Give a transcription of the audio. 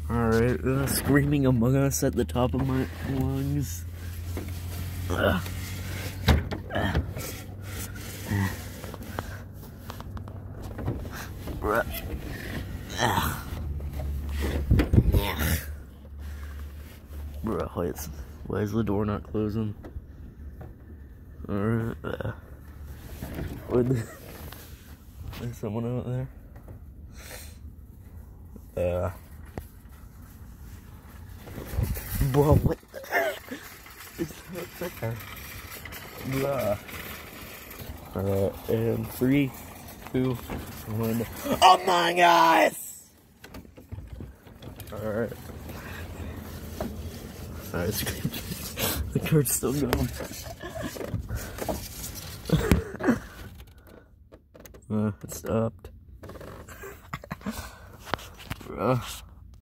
Alright, screaming Among Us at the top of my lungs. Bro, why is the door not closing? Alright, there's someone out there? Bro, what the heck? It's not there. Blah. Alright, and 3, 2, 1. Among Us! Alright. Sorry, the card's still going. It stopped.